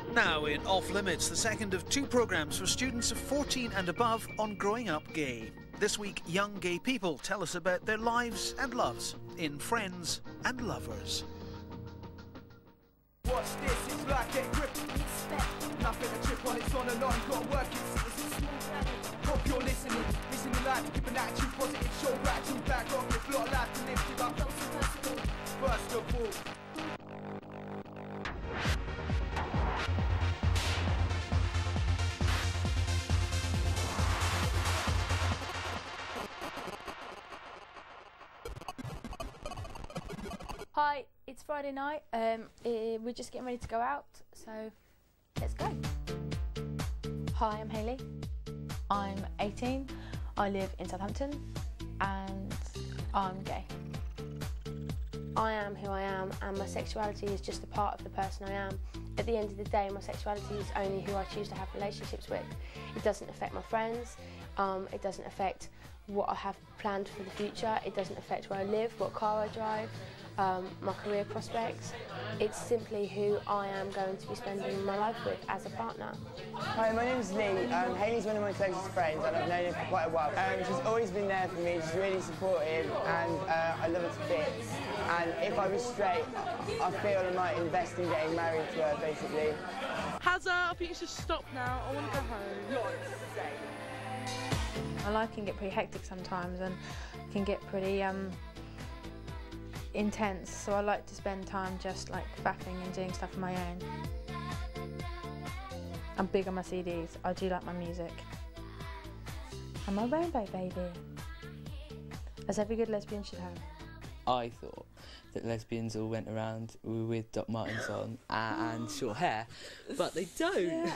Now in Off Limits, the second of two programmes for students of 14 and above on growing up gay. This week, young gay people tell us about their lives and loves in Friends and Lovers. Watch this, it's like get grip. Nothing to trip on, it's on and on. Gotta work it, it's a small planet. Hope you're listening live, keep an attitude positive, show gratitude, back off, you've got a life to live, give up. First of all. Hi, it's Friday night. We're just getting ready to go out, so let's go. Hi, I'm Hayley. I'm 18. I live in Southampton, and I'm gay. I am who I am, and my sexuality is just a part of the person I am. At the end of the day, my sexuality is only who I choose to have relationships with. It doesn't affect my friends. It doesn't affect what I have planned for the future. It doesn't affect where I live, what car I drive, my career prospects. It's simply who I am going to be spending my life with as a partner. Hi, my name's Lee. Hayley's one of my closest friends and I've known her for quite a while. She's always been there for me, she's really supportive and I love her to bits. And if I was straight, I feel I might invest in getting married to her, basically. Hazza, I think you should stop now. I want to go home. My life can get pretty hectic sometimes and can get pretty intense, so I like to spend time just like faffing and doing stuff on my own. I'm big on my CDs, I do like my music. I'm a rainbow baby, as every good lesbian should have. I thought that lesbians all went around with Doc Martens on and short hair, but they don't.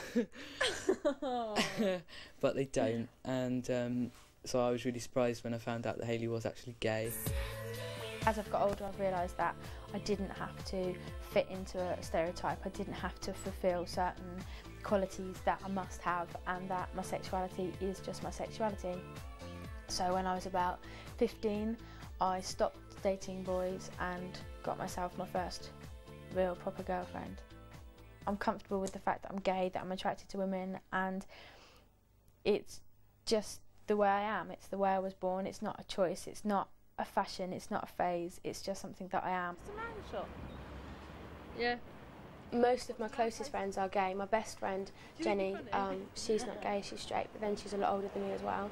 But they don't, and so I was really surprised when I found out that Hayley was actually gay. As I've got older, I've realised that I didn't have to fit into a stereotype. I didn't have to fulfil certain qualities that I must have, and that my sexuality is just my sexuality. So when I was about 15, I stopped dating boys and got myself my first real proper girlfriend. I'm comfortable with the fact that I'm gay, that I'm attracted to women, and it's just the way I am. It's the way I was born. It's not a choice. It's not a fashion, it's not a phase, it's just something that I am. It's a man shop. Yeah. Most of my closest friends are gay. My best friend, Jenny, she's not gay, she's straight, but then she's a lot older than me as well.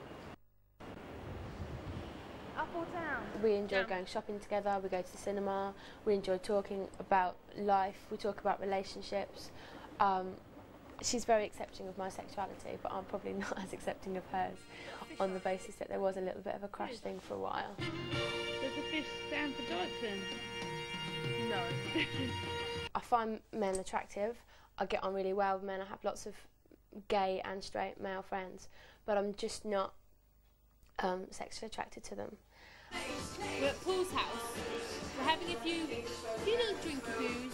Up or down? We enjoy going shopping together, we go to the cinema, we enjoy talking about life, we talk about relationships. She's very accepting of my sexuality, but I'm probably not as accepting of hers, on the basis that there was a little bit of a crush thing for a while. Does the fish stand for Dodson? No. I find men attractive. I get on really well with men. I have lots of gay and straight male friends, but I'm just not sexually attracted to them. We're at Paul's house. We're having a few little drink-a-boos.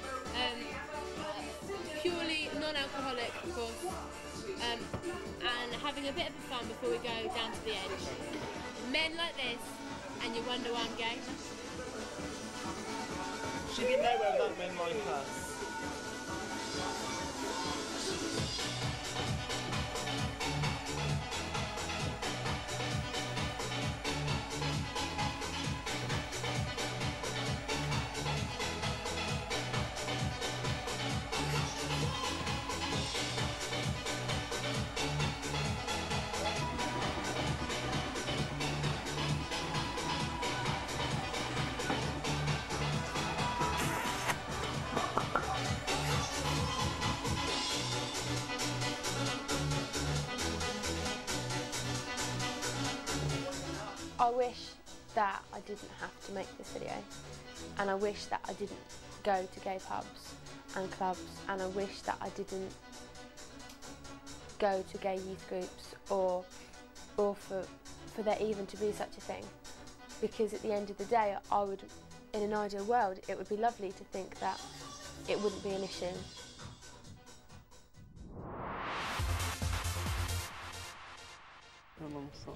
Purely non-alcoholic, of course, and having a bit of fun before we go down to the edge. Men like this, and you wonder why I'm gay. She didn't know whether that men like us. I wish that I didn't have to make this video, and I wish that I didn't go to gay pubs and clubs, and I wish that I didn't go to gay youth groups or for there even to be such a thing, because at the end of the day I would, in an ideal world, it would be lovely to think that it wouldn't be an issue. I'm sorry.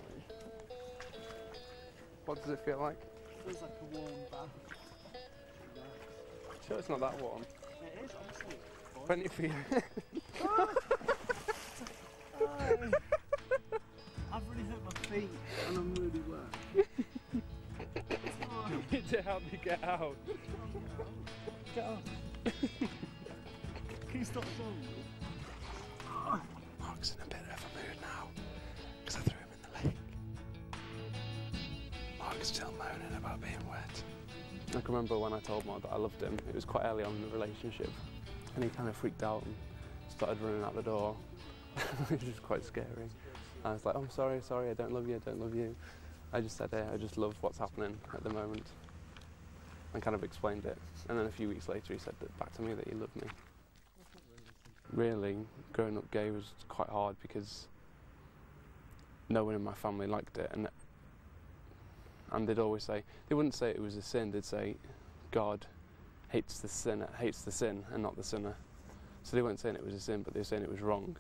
What does it feel like? It feels like a warm bath. Sure it's not that warm? It is, honestly. Plenty for you. I've really hurt my feet and I'm really wet. You need to help me get out. Get up. Can you stop showing me? Mark's in a bit of a mood now because I threw him in the lake. Mark's still moaning about being wet. I can remember when I told Mark that I loved him, it was quite early on in the relationship, and he kind of freaked out and started running out the door, which was quite scary. I was like, oh, I'm sorry, I don't love you, I don't love you. I just said, I just love what's happening at the moment, and kind of explained it. And then a few weeks later he said back to me that he loved me. Really, growing up gay was quite hard because no one in my family liked it, and they'd always say, they wouldn't say it was a sin, they'd say God hates the sin and not the sinner. So they weren't saying it was a sin, but they were saying it was wrong.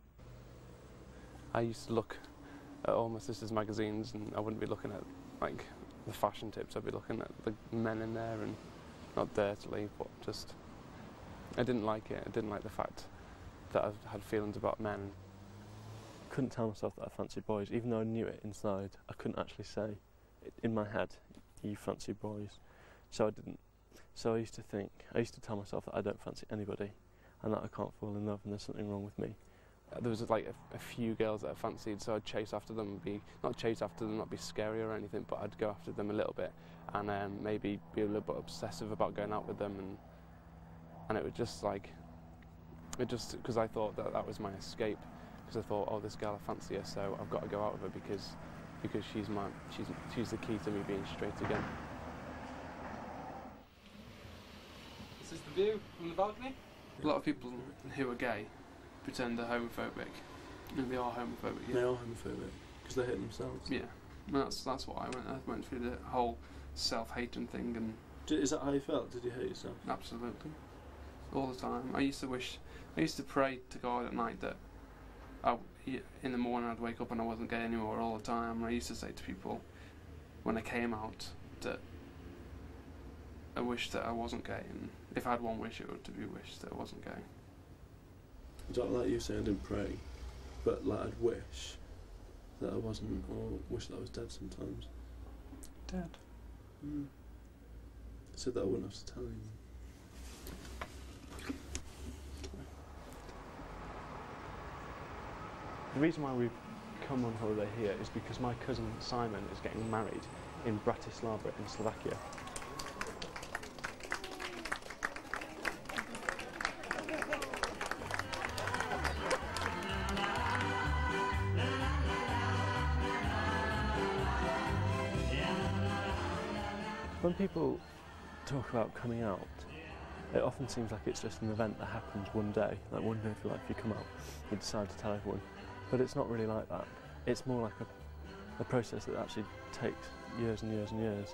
I used to look at all my sister's magazines and I wouldn't be looking at like the fashion tips, I'd be looking at the men in there, and not dirtily, but just, I didn't like it. I didn't like the fact that I had feelings about men. Couldn't tell myself that I fancied boys, even though I knew it inside. I couldn't actually say in my head, you fancy boys. So I didn't. So I used to tell myself that I don't fancy anybody and that I can't fall in love and there's something wrong with me. There was like a few girls that I fancied, so I'd chase after them and not be scary or anything, but I'd go after them a little bit and maybe be a little bit obsessive about going out with them, and it was just because I thought that was my escape, because I thought, oh, this girl, I fancy her, so I've got to go out with her because she's the key to me being straight again. This is the view from the balcony. A lot of people who are gay pretend they're homophobic, and they are homophobic. Yeah. They are homophobic because they hate themselves. Yeah, well, that's what I went through the whole self-hating thing, and is that how you felt? Did you hate yourself? Absolutely, all the time. I used to pray to God at night that in the morning I'd wake up and I wasn't gay anymore all the time. And I used to say to people when I came out that I wished that I wasn't gay, and if I had one wish, it would to be wished that I wasn't gay. Is that like you saying I didn't pray, but like I'd wish that I wasn't, or wish that I was dead sometimes? Dead? Mm. I said that I wouldn't have to tell anyone. The reason why we've come on holiday here is because my cousin Simon is getting married in Bratislava in Slovakia. When people talk about coming out, it often seems like it's just an event that happens one day. Like one day of your life you come out, you decide to tell everyone. But it's not really like that. It's more like a process that actually takes years and years and years.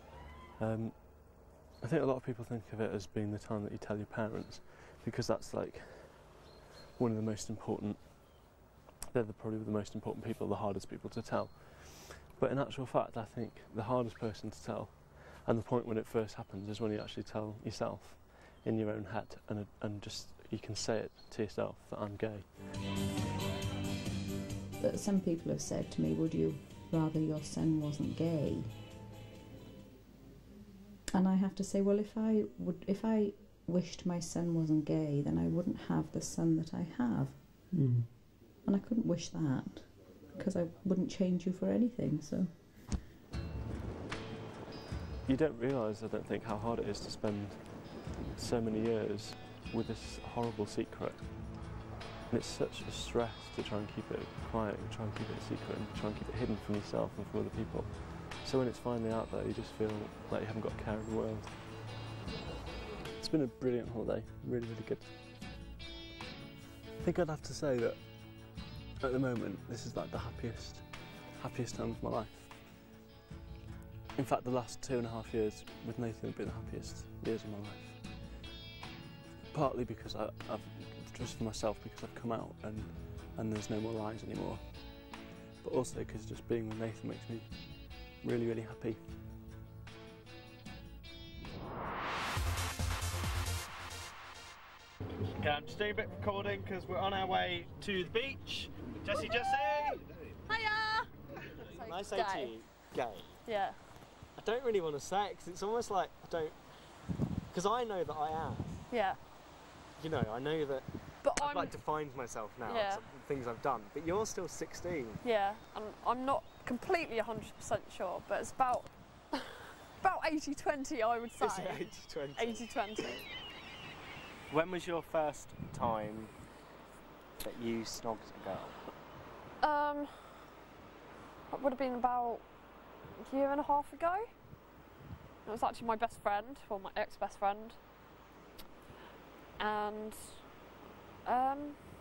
I think a lot of people think of it as being the time that you tell your parents, because that's like one of the most important, they're probably the most important people, the hardest people to tell. But in actual fact, I think the hardest person to tell, and the point when it first happens, is when you actually tell yourself in your own head, and just you can say it to yourself that I'm gay. But some people have said to me, would you rather your son wasn't gay? And I have to say, well, if I wished my son wasn't gay, then I wouldn't have the son that I have. Mm. And I couldn't wish that, because I wouldn't change you for anything, so. You don't realise, I don't think, how hard it is to spend so many years with this horrible secret. And it's such a stress to try and keep it quiet, and try and keep it a secret, and try and keep it hidden from yourself and from other people. So when it's finally out there, you just feel like you haven't got a care in the world. It's been a brilliant holiday, really, really good. I think I'd have to say that at the moment, this is like the happiest time of my life. In fact, the last 2.5 years with Nathan have been the happiest years of my life. Partly because I've just for myself, because I've come out and there's no more lies anymore. But also because just being with Nathan makes me really, really happy. It was Okay, I'm just doing a bit of recording because we're on our way to the beach. Jessie! Hiya! When I say to you, gay, Yeah. I don't really want to say it because it's almost like I don't... Because I know that I am. Yeah. You know, I know that But I've like defined myself now, Yeah. some things I've done, but you're still 16. Yeah, and I'm not completely 100% sure, but it's about 80-20, I would say. Is it 80-20? 80-20. When was your first time that you snogged a girl? It would have been about a year and a half ago. It was actually my best friend, or my ex-best friend. And it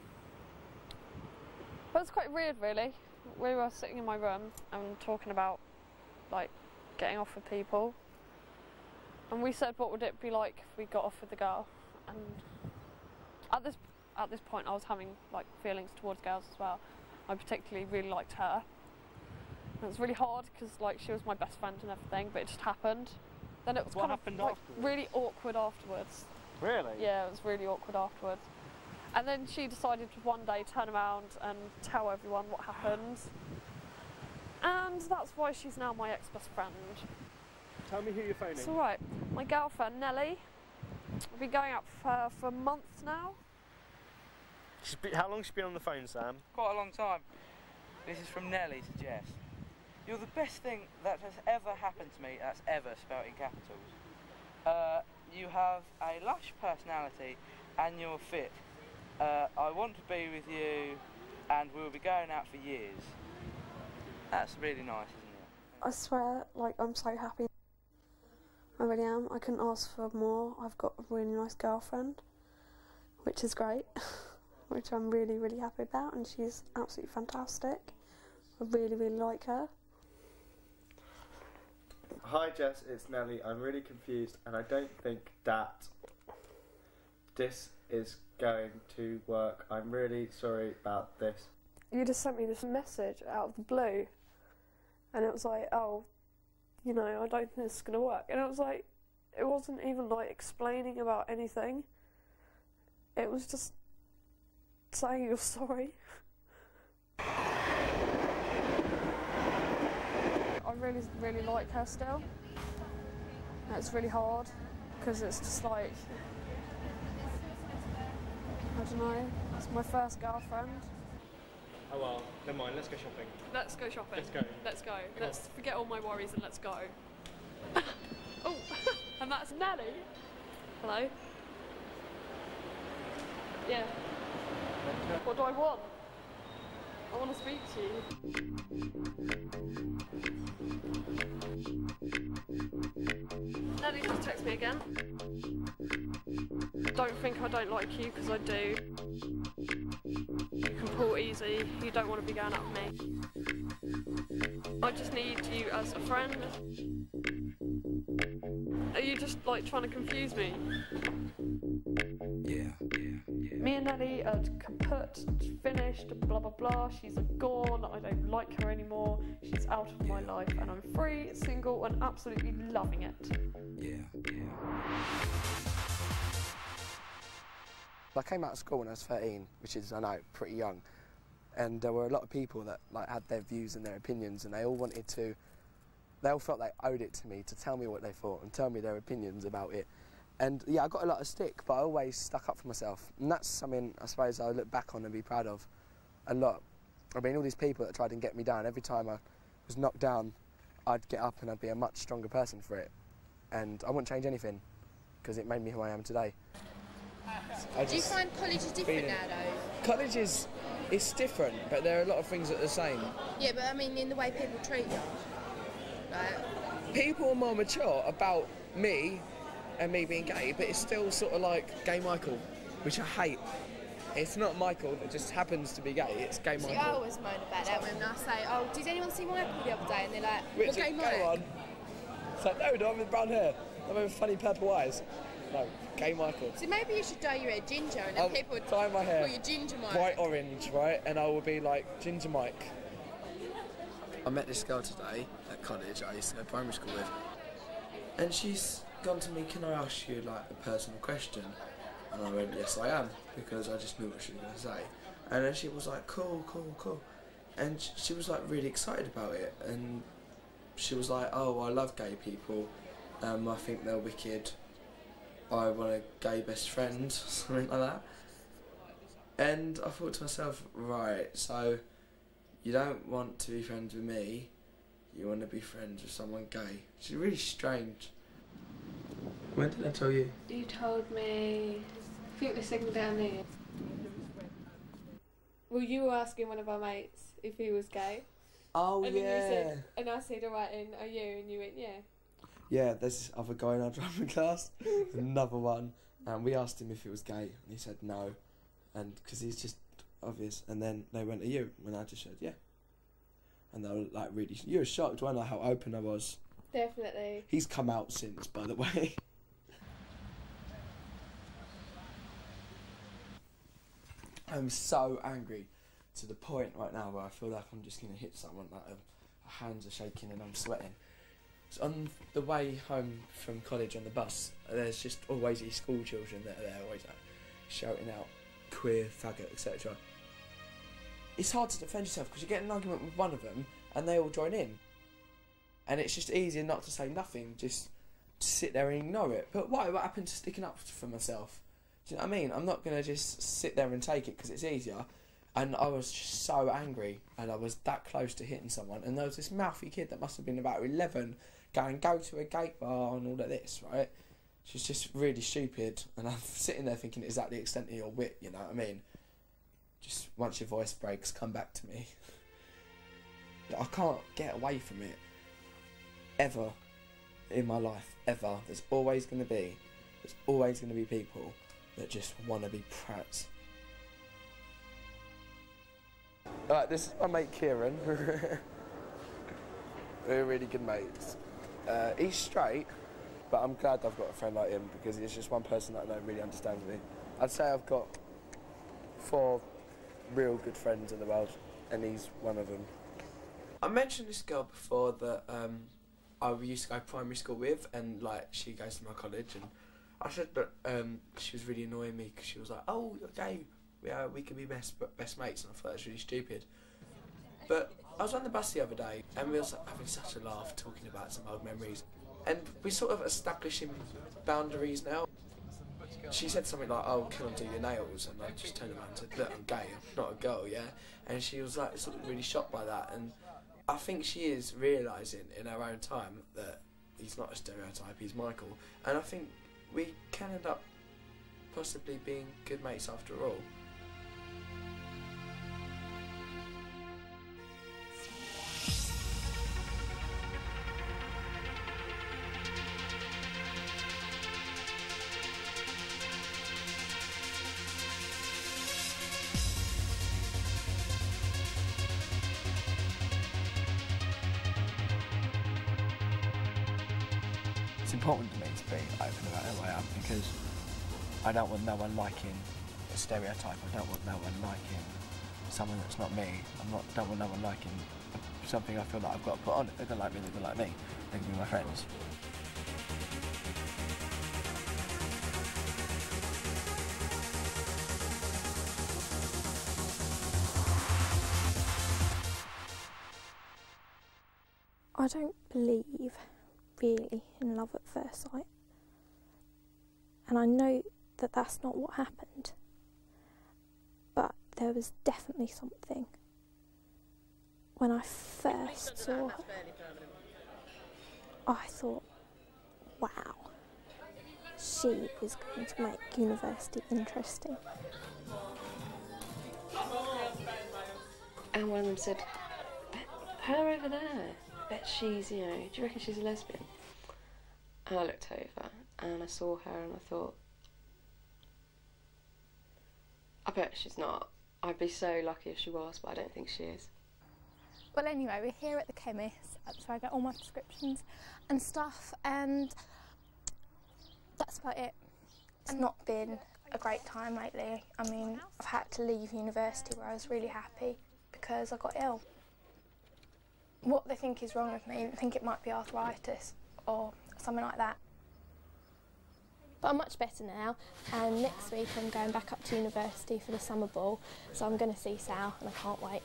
was quite weird, really. We were sitting in my room and talking about, like, getting off with people. And we said, what would it be like if we got off with the girl? And at this point, I was having, like, feelings towards girls as well. I particularly really liked her. And it was really hard because, like, she was my best friend and everything, but it just happened. Then it was What kind happened of like, afterwards? really awkward afterwards. Really? Yeah, it was really awkward afterwards. And then she decided to one day turn around and tell everyone what happened. And that's why she's now my ex-best friend. Tell me who you're phoning. It's alright. My girlfriend, Nelly. We've been going out for a month now. How long has she been on the phone, Sam? Quite a long time. This is from Nelly to Jess. You're the best thing that has ever happened to me, that's ever spelled in capitals. You have a lush personality and you're fit. I want to be with you and we'll be going out for years. That's really nice, isn't it? I swear, like, I'm so happy. I really am. I couldn't ask for more. I've got a really nice girlfriend, which is great, which I'm really, really happy about, and she's absolutely fantastic. I really, really like her. Hi Jess, it's Nelly. I'm really confused and I don't think that this is going to work. I'm really sorry about this. You just sent me this message out of the blue, and it was like, oh, you know, I don't think this is going to work. And it was like, it wasn't even like explaining about anything. It was just saying you're sorry. I really, really like her still. And it's really hard because it's just like, I don't know, it's my first girlfriend. Oh well, never mind, let's go shopping. Let's go shopping. Let's go. Let's go. Let's forget all my worries and let's go. Oh, and that's Nelly. Hello? Yeah. What do I want? I want to speak to you. Nelly just text me again. Don't think I don't like you, because I do. You can pull easy, you don't want to be going out with me. I just need you as a friend. Are you just like trying to confuse me? Yeah. Me and Nelly are kaput, finished, blah blah blah. She's gone, I don't like her anymore. She's out of my life and I'm free, single and absolutely loving it. Yeah. I came out of school when I was 13, which is, I know, pretty young. And there were a lot of people that like had their views and their opinions, and they all felt they owed it to me to tell me what they thought and tell me their opinions about it. And yeah, I got a lot of stick, but I always stuck up for myself. And that's something I suppose I look back on and be proud of a lot. I mean, all these people that tried to get me down, every time I was knocked down, I'd get up and I'd be a much stronger person for it. And I wouldn't change anything, because it made me who I am today. Do you find college is different now, though? College is different, but there are a lot of things that are the same. Yeah, but I mean in the way people treat you. Like, people are more mature about me and me being gay, but it's still sort of like Gay Michael, which I hate. It's not Michael that just happens to be gay, it's Gay Michael. See, I always moan about that when I say, oh, did anyone see Michael the other day? And they're like, Richard, well, Gay Mike. go on. It's like, no, I'm with brown hair. I'm with funny purple eyes. No, Gay Michael. So maybe you should dye your hair ginger and then people would dye my hair call you Ginger Mike. bright orange, right? And I will be like Ginger Mike. I met this girl today at college I used to go to primary school with, and she's gone to me, can I ask you like a personal question? And I went, yes I am, because I just knew what she was going to say. And then she was like, cool, cool, cool. And she was like really excited about it. And she was like, oh, I love gay people. I think they're wicked. I want a gay best friend, something like that. And I thought to myself, right, so you don't want to be friends with me, you want to be friends with someone gay. Which is really strange. When did I tell you? You told me, I think the second down there. Well, you were asking one of our mates if he was gay. Oh, and yeah. Then you said, and I said, alright, and are you? And you went, yeah. Yeah, there's this other guy in our driving class, another one, and we asked him if he was gay, and he said no, and because he's just obvious. And then they went, are you? And I just said, yeah. And they were like, really, you were shocked, weren't you, how open I was? Definitely. He's come out since, by the way. I'm so angry to the point right now where I feel like I'm just going to hit someone, like my hands are shaking and I'm sweating. So on the way home from college on the bus, there's just always these school children that are there, always like shouting out queer, faggot, etc. It's hard to defend yourself because you get in an argument with one of them and they all join in. And it's just easier not to say nothing, just sit there and ignore it. But what happened to sticking up for myself? Do you know what I mean? I'm not going to just sit there and take it because it's easier. And I was just so angry, and I was that close to hitting someone. And there was this mouthy kid that must have been about 11 going, go to a gay bar and all of this, right? She's just really stupid. And I'm sitting there thinking, is that the extent of your wit, you know what I mean? Just once your voice breaks, come back to me. I can't get away from it. Ever in my life, ever. There's always going to be people that just want to be prats. Alright, this is my mate Kieran. We're really good mates. He's straight, but I'm glad I've got a friend like him because he's just one person that I know really understands me. I'd say I've got 4 real good friends in the world, and he's one of them. I mentioned this girl before that I used to go to primary school with, and like she goes to my college, and I said that she was really annoying me because she was like, oh, you're gay, we can be best mates, and I thought that was really stupid. But I was on the bus the other day, and we were having such a laugh talking about some old memories, and we're sort of establishing boundaries now. She said something like, oh, can I do your nails? And I just turned around and said, look, I'm gay, I'm not a girl, yeah? And she was like sort of really shocked by that, and I think she is realising in her own time that he's not a stereotype, he's Michael, and I think we can end up possibly being good mates after all. It's important to me to be open about who I am because I don't want no one liking a stereotype. I don't want no one liking someone that's not me. Don't want no one liking something I feel like I've got to put on. If they don't like me, they don't like me. They can be my friends. I don't believe really in love at first sight, and I know that that's not what happened, but there was definitely something when I first saw her. I thought, wow, she is going to make university interesting. And one of them said, her over there, bet she's, do you reckon she's a lesbian? And I looked over and I saw her and I thought, I bet she's not. I'd be so lucky if she was, but I don't think she is. Well, anyway, we're here at the chemist. That's where I get all my prescriptions and stuff, and that's about it. It's not been a great time lately. I mean, I've had to leave university where I was really happy because I got ill. What they think is wrong with me, they think it might be arthritis or something like that. But I'm much better now, and next week I'm going back up to university for the summer ball, so I'm going to see Sal, and I can't wait.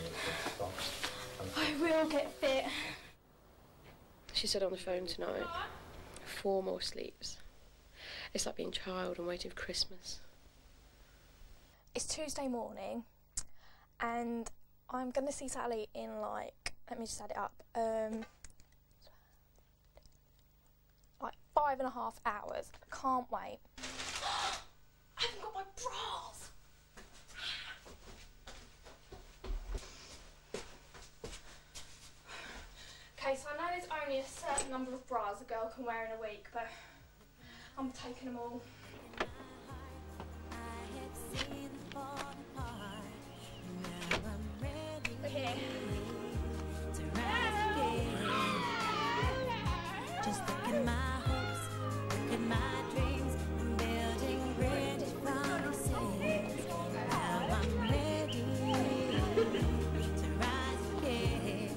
I will get fit. She said on the phone tonight, 4 more sleeps. It's like being a child and waiting for Christmas. It's Tuesday morning, and I'm going to see Sally in, like, let me just add it up, like 5.5 hours. Can't wait. I haven't got my bras! Okay, so I know there's only a certain number of bras a girl can wear in a week, but I'm taking them all. We're here. Just look at my hopes, look at my dreams, I'm building ready promises. Now I'm ready to rise again.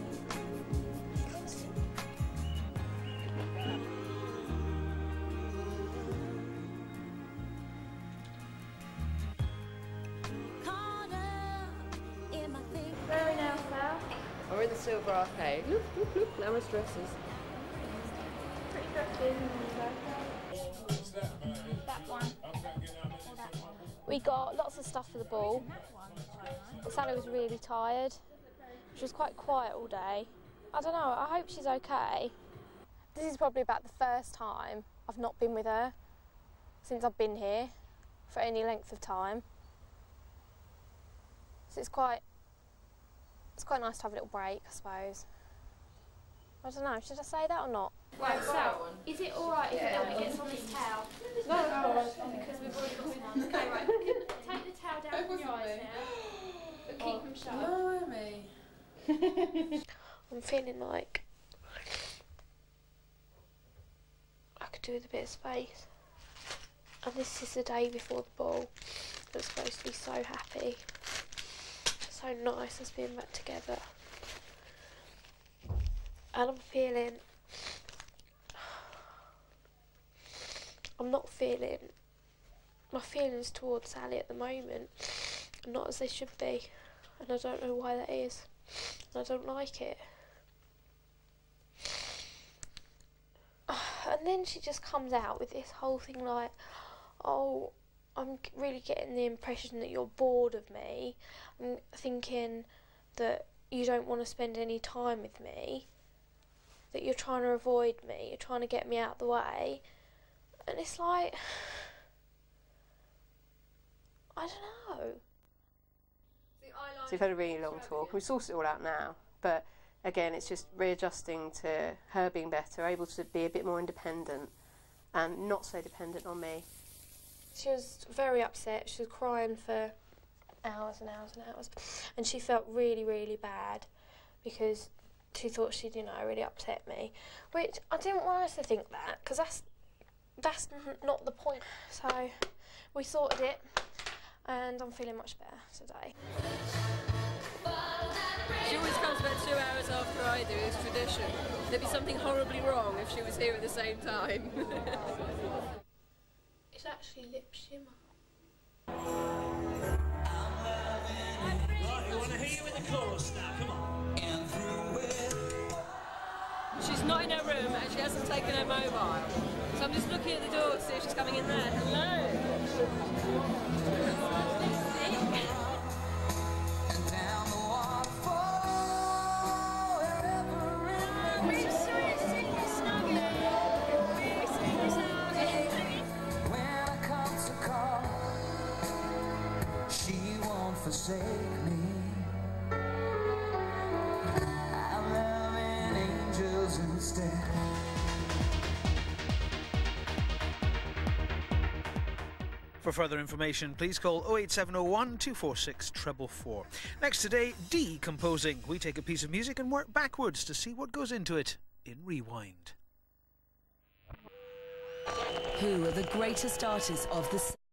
Where are we now, Sal? We're in the Silver Arcade. Look, look, look, glamorous dresses. Pretty dresses. That one. Or that one. We got lots of stuff for the ball. Sally was really tired. She was quite quiet all day. I don't know, I hope she's okay. This is probably about the first time I've not been with her since I've been here for any length of time. So it's quite nice to have a little break, I suppose. I don't know, should I say that or not? Right, so, is it alright if it gets on this towel? No, because we've already got one. Okay, right, take the towel down from your eyes now, but keep them shut. Blimey. I'm feeling like I could do with a bit of space. And this is the day before the ball. I'm supposed to be so happy. So nice us being back together. And I'm feeling, I'm not feeling, my feelings towards Sally at the moment are not as they should be, and I don't know why that is, and I don't like it. And then she just comes out with this whole thing like, oh, I'm really getting the impression that you're bored of me. I'm thinking that you don't want to spend any time with me, that you're trying to avoid me, you're trying to get me out of the way. And it's like, I don't know. So we've had a really long talk. We've sorted it all out now, but again, it's just readjusting to her being better, able to be a bit more independent and not so dependent on me. She was very upset. She was crying for hours and hours and hours, and she felt really, really bad because she thought she'd, really upset me, which I didn't want her to think that, because that's not the point. So we sorted it, and I'm feeling much better today. She always comes about 2 hours after I do, it's tradition. There'd be something horribly wrong if she was here at the same time. It's actually lip shimmer. Right, we want to hear you in the chorus now, come on. And through it. She's not in her room and she hasn't taken her mobile. So I'm just looking at the door to see if she's coming in there. Hello! And down the waterfall, wherever it may be. When I come to call, she won't forsake me. I'm loving angels instead. For further information, please call 08701 246 444. Next today, decomposing. We take a piece of music and work backwards to see what goes into it in Rewind. Who are the greatest artists of the